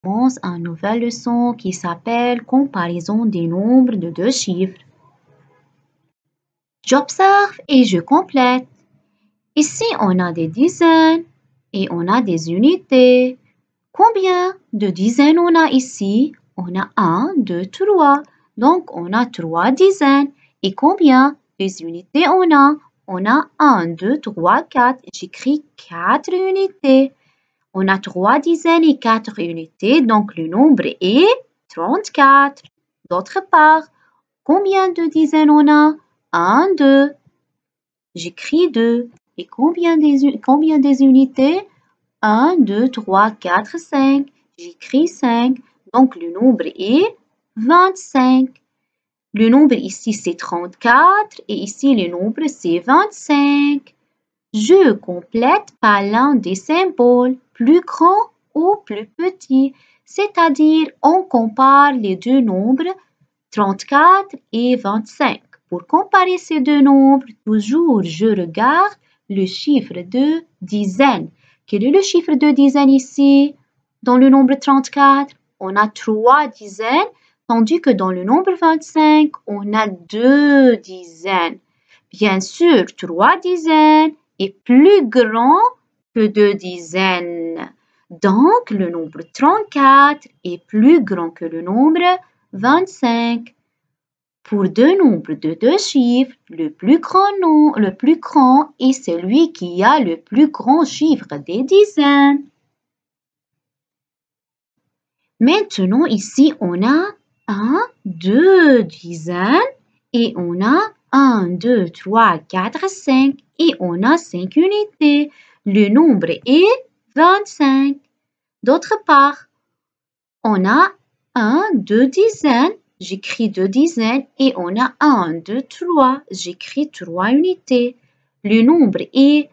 commence une nouvelle leçon qui s'appelle comparaison des nombres de deux chiffres. J'observe et je complète. Ici, on a des dizaines et on a des unités. Combien de dizaines on a ici? On a 1, 2, 3. Donc, on a 3 dizaines. Et combien de unités on a? On a 1, 2, 3, 4. J'écris 4 unités. On a 3 dizaines et 4 unités, donc le nombre est 34. D'autre part, combien de dizaines on a? 1, 2. J'écris 2. Et combien des unités? 1, 2, 3, 4, 5. J'écris 5. Donc le nombre est 25. Le nombre ici c'est 34 et ici le nombre c'est 25. Je complète par l'un des symboles, plus grand ou plus petit, c'est-à-dire on compare les deux nombres 34 et 25. Pour comparer ces deux nombres, toujours je regarde le chiffre de dizaines. Quel est le chiffre de dizaines ici? Dans le nombre 34, on a 3 dizaines, tandis que dans le nombre 25, on a 2 dizaines. Bien sûr, 3 dizaines est plus grand que 2 dizaines. Donc, le nombre 34 est plus grand que le nombre 25. Pour deux nombres de deux chiffres, le plus grand est celui qui a le plus grand chiffre des dizaines. Maintenant, ici, on a 1, 2 dizaines et on a 1, 2, 3, 4, 5 et on a 5 unités. Le nombre est 25. D'autre part, on a 1, 2 dizaines. J'écris 2 dizaines et on a 1, 2, 3. J'écris 3 unités. Le nombre est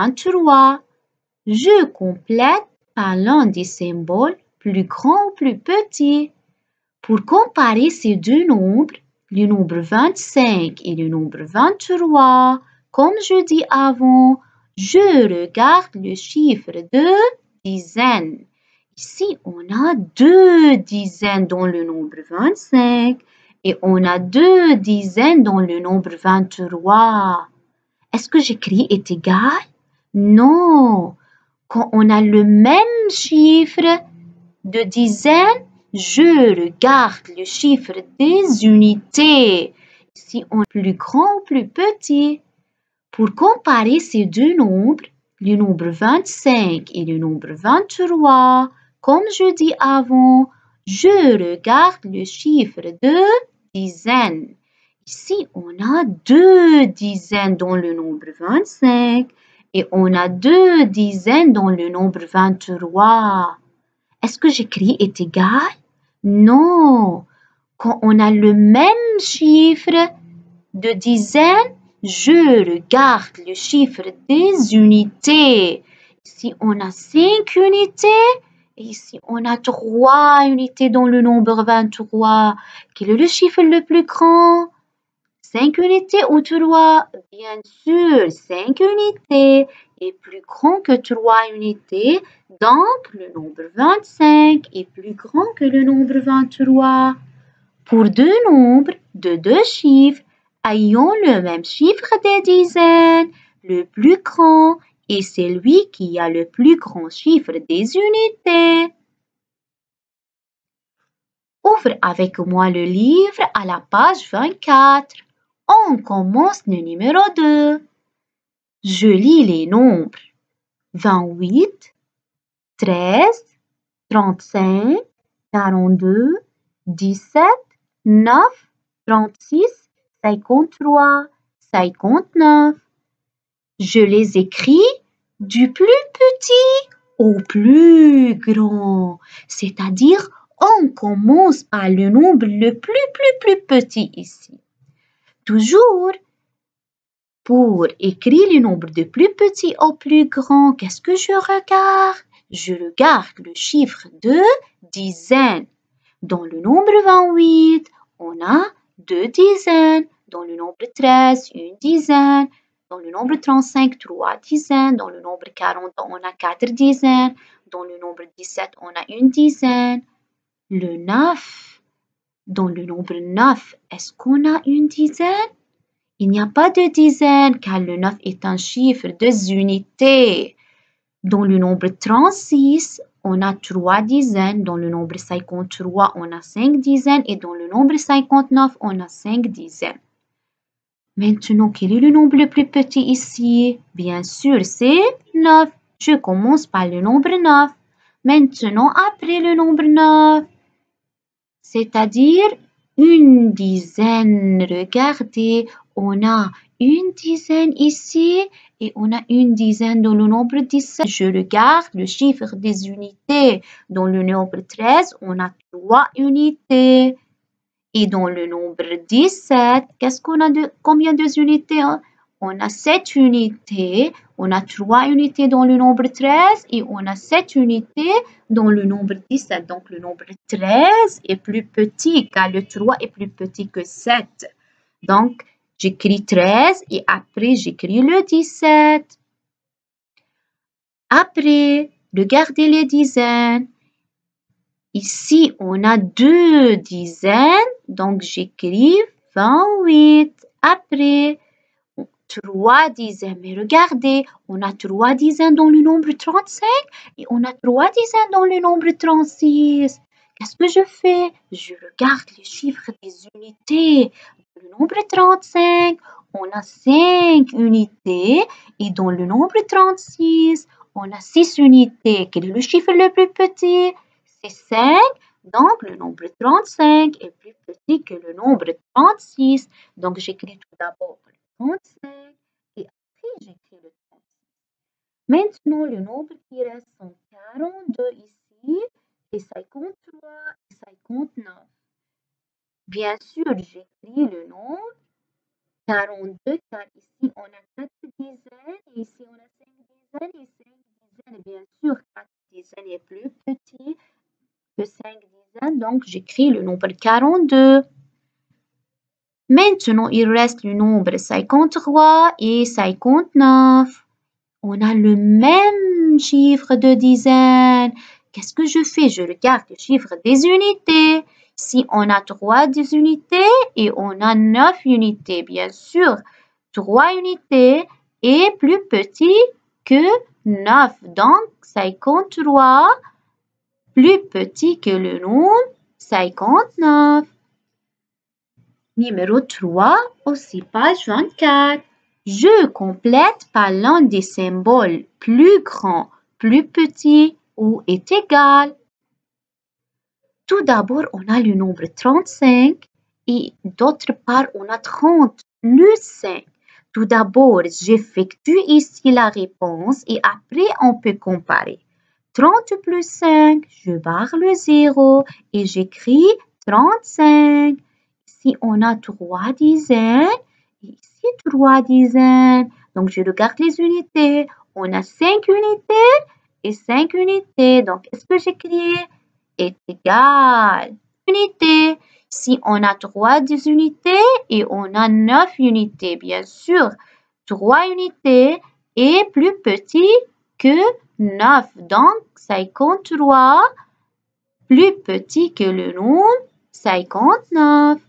23. Je complète par l'un des symboles plus grand ou plus petit. Pour comparer ces deux nombres, le nombre 25 et le nombre 23, comme je dis avant, je regarde le chiffre de dizaines. Ici, on a 2 dizaines dans le nombre 25 et on a 2 dizaines dans le nombre 23. Est-ce que j'écris est égal? Non. Quand on a le même chiffre de dizaines, je regarde le chiffre des unités. Ici, on est plus grand ou plus petit. Pour comparer ces deux nombres, le nombre 25 et le nombre 23, comme je dis avant, je regarde le chiffre de dizaines. Ici, on a 2 dizaines dans le nombre 25 et on a 2 dizaines dans le nombre 23. Est-ce que j'écris est égal? Non. Quand on a le même chiffre de dizaines, je regarde le chiffre des unités. Ici, on a 5 unités et ici, on a 3 unités dans le nombre 23. Quel est le chiffre le plus grand? 5 unités ou 3? Bien sûr, 5 unités est plus grand que 3 unités. Donc, le nombre 25 est plus grand que le nombre 23. Pour deux nombres de deux chiffres ayant le même chiffre des dizaines, le plus grand est celui qui a le plus grand chiffre des unités. Ouvre avec moi le livre à la page 24. On commence le numéro 2. Je lis les nombres 28, 13, 35, 42, 17, 9, 36, 53, 59. Je les écris du plus petit au plus grand, c'est-à-dire on commence par le nombre le plus petit ici. Toujours, pour écrire le nombre de plus petit au plus grand, qu'est-ce que je regarde? Je regarde le chiffre de dizaines. Dans le nombre 28, on a 2 dizaines. Dans le nombre 13, une dizaine. Dans le nombre 35, 3 dizaines. Dans le nombre 40, on a 4 dizaines. Dans le nombre 17, on a une dizaine. Le 9. Dans le nombre 9, est-ce qu'on a une dizaine? Il n'y a pas de dizaine car le 9 est un chiffre de unités. Dans le nombre 36, on a 3 dizaines. Dans le nombre 53, on a 5 dizaines. Et dans le nombre 59, on a 5 dizaines. Maintenant, quel est le nombre le plus petit ici? Bien sûr, c'est 9. Je commence par le nombre 9. Maintenant, après le nombre 9, c'est-à-dire une dizaine. Regardez, on a une dizaine ici et on a une dizaine dans le nombre 17. Je regarde le chiffre des unités. Dans le nombre 13, on a 3 unités. Et dans le nombre 17, qu'est-ce qu'on a combien de unités? On a 7 unités. On a 3 unités dans le nombre 13 et on a 7 unités dans le nombre 17. Donc, le nombre 13 est plus petit car le 3 est plus petit que 7. Donc, j'écris 13 et après, j'écris le 17. Après, regardez les dizaines. Ici, on a 2 dizaines, donc j'écris 28. Après, 3 dizaines. Mais regardez, on a 3 dizaines dans le nombre 35 et on a 3 dizaines dans le nombre 36. Qu'est-ce que je fais? Je regarde les chiffres des unités. Dans le nombre 35, on a 5 unités et dans le nombre 36, on a 6 unités. Quel est le chiffre le plus petit? C'est 5. Donc, le nombre 35 est plus petit que le nombre 36. Donc, j'écris tout d'abord 35 et après j'écris le 36. Maintenant, le nombre qui reste sont 42 ici et 53 et 59. Bien sûr, j'écris le nombre 42 car ici on a 4 dizaines et ici on a 5 dizaines et 5 dizaines. Bien sûr, 4 dizaines est plus petit que 5 dizaines, donc j'écris le nombre 42. Maintenant, il reste le nombre 53 et 59. On a le même chiffre de dizaines. Qu'est-ce que je fais? Je regarde le chiffre des unités. Si on a 3 unités et on a 9 unités, bien sûr, 3 unités est plus petit que 9. Donc, 53 plus petit que le nombre 59. Numéro 3, aussi page 24. Je complète par l'un des symboles plus grand, plus petit ou est égal. Tout d'abord, on a le nombre 35 et d'autre part, on a 30 plus 5. Tout d'abord, j'effectue ici la réponse et après, on peut comparer. 30 plus 5, je barre le 0 et j'écris 35. Ici, on a 3 dizaines. Ici, 3 dizaines. Donc, je regarde les unités. On a 5 unités et 5 unités. Donc, est-ce que j'écris est égal? Unités. Si on a 3 unités et on a 9 unités, bien sûr, 3 unités est plus petit que 9. Donc, 53 plus petit que le nombre 59.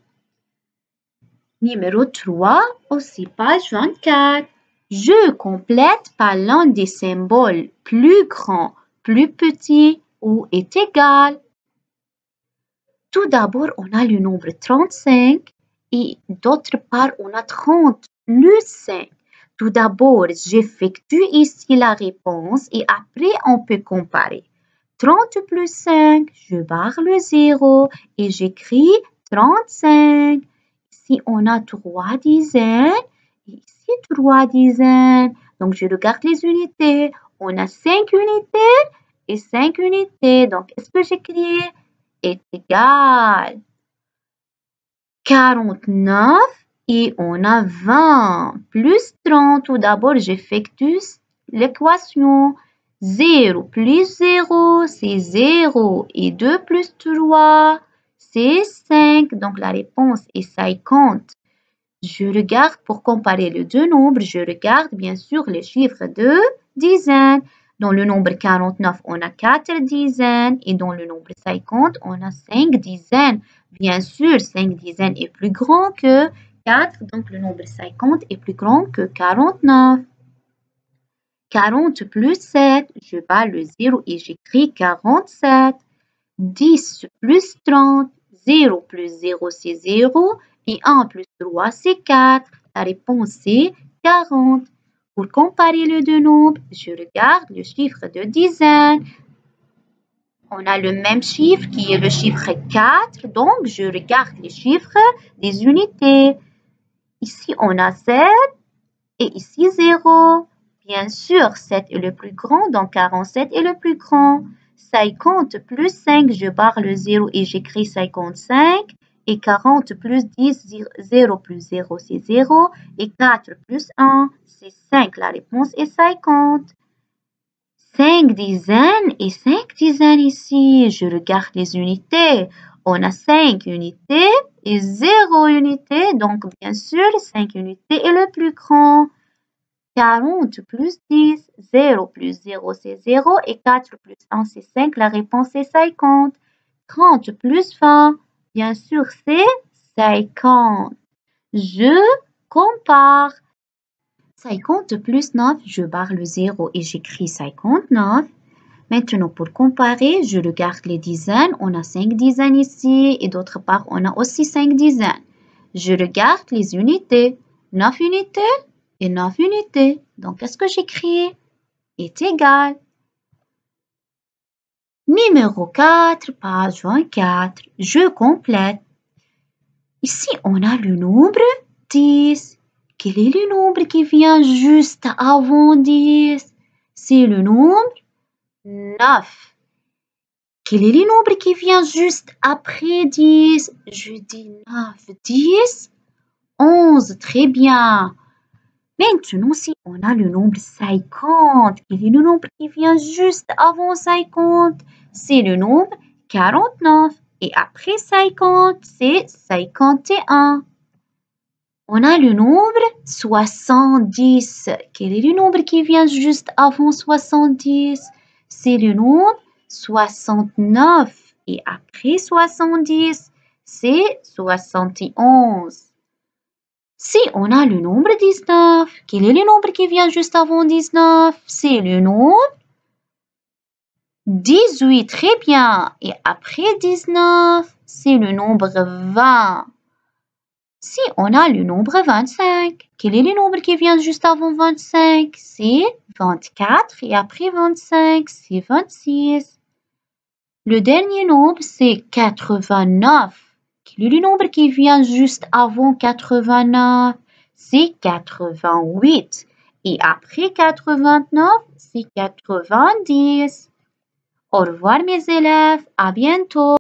Numéro 3, aussi page 24. Je complète par l'un des symboles plus grand, plus petit ou est égal. Tout d'abord, on a le nombre 35 et d'autre part, on a 30 plus 5. Tout d'abord, j'effectue ici la réponse et après, on peut comparer. 30 plus 5, je barre le 0 et j'écris 35. Ici, on a 3 dizaines et ici 3 dizaines. Donc, je regarde les unités. On a 5 unités et 5 unités. Donc, est-ce que j'écris est égal? 49 et on a 20 plus 30. Tout d'abord, j'effectue l'équation. 0 plus 0, c'est 0 et 2 plus 3, c'est 5. Donc, la réponse est 50. Je regarde pour comparer les deux nombres, je regarde bien sûr les chiffres de dizaines. Dans le nombre 49, on a 4 dizaines et dans le nombre 50, on a 5 dizaines. Bien sûr, 5 dizaines est plus grand que 4, donc le nombre 50 est plus grand que 49. 40 plus 7, je bats le 0 et j'écris 47. 10 plus 30, 0 plus 0 c'est 0 et 1 plus 3 c'est 4. La réponse est 40. Pour comparer les deux nombres, je regarde le chiffre de dizaines. On a le même chiffre qui est le chiffre 4, donc je regarde les chiffres des unités. Ici, on a 7 et ici 0. Bien sûr, 7 est le plus grand, donc 47 est le plus grand. 50 plus 5, je barre le 0 et j'écris 55. Et 40 plus 10, 0 plus 0, c'est 0. Et 4 plus 1, c'est 5. La réponse est 50. 5 dizaines et 5 dizaines ici. Je regarde les unités. On a 5 unités et 0 unité. Donc, bien sûr, 5 unités est le plus grand. 40 plus 10, 0 plus 0 c'est 0 et 4 plus 1 c'est 5. La réponse est 50. 30 plus 20, bien sûr c'est 50. Je compare. 50 plus 9, je barre le 0 et j'écris 59. Maintenant, pour comparer, je regarde les dizaines. On a 5 dizaines ici et d'autre part, on a aussi 5 dizaines. Je regarde les unités. 9 unités et 9 unités. Donc, qu'est-ce que j'écris? Est égal. Numéro 4, page 24. Je complète. Ici, on a le nombre 10. Quel est le nombre qui vient juste avant 10? C'est le nombre 9. Quel est le nombre qui vient juste après 10? Je dis 9, 10, 11. Très bien. Maintenant, si on a le nombre 50, quel est le nombre qui vient juste avant 50? C'est le nombre 49. Et après 50, c'est 51. On a le nombre 70. Quel est le nombre qui vient juste avant 70? C'est le nombre 69. Et après 70, c'est 71. Si on a le nombre 19, quel est le nombre qui vient juste avant 19? C'est le nombre 18. Très bien. Et après 19, c'est le nombre 20. Si on a le nombre 25, quel est le nombre qui vient juste avant 25? C'est 24 et après 25, c'est 26. Le dernier nombre, c'est 89. Quel est le nombre qui vient juste avant 89? C'est 88. Et après 89, c'est 90. Au revoir mes élèves, à bientôt.